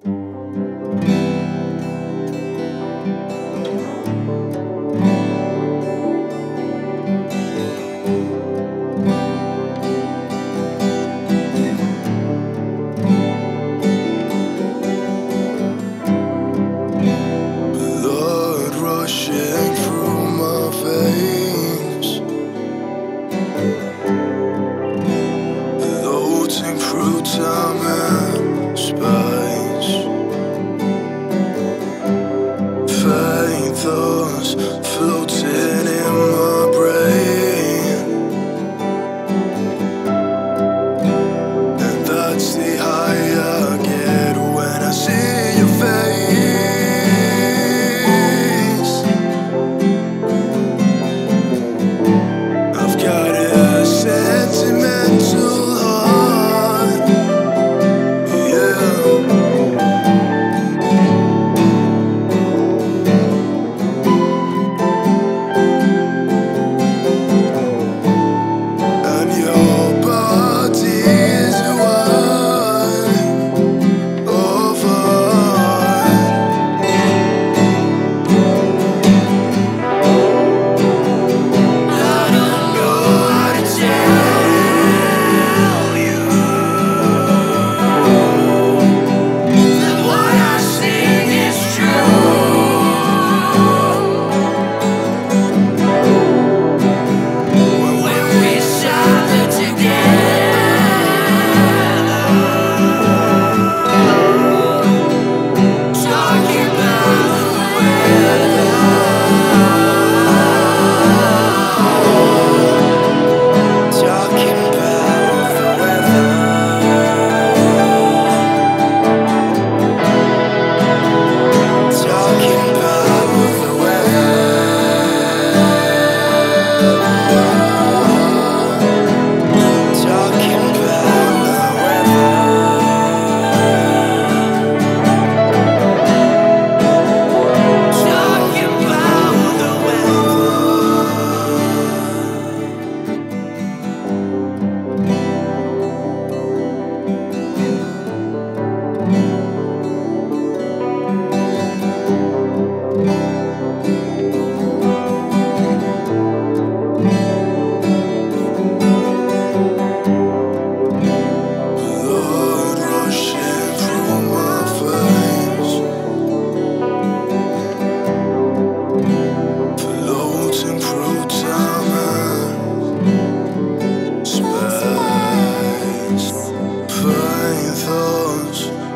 Blood rushing through my veins, floating through time and space. Faint thoughts floating in my brain, and that's the high I get when I see your face. I've got a sentimental heart, yeah. And your body is one of ours. I don't know how to tell you that what I sing is true. When we sat together, talking about the weather, talking about the weather, talking about the weather, talking about the weather. Talking about the weather. Blood rushing through my veins, floating through time and space. Faint thoughts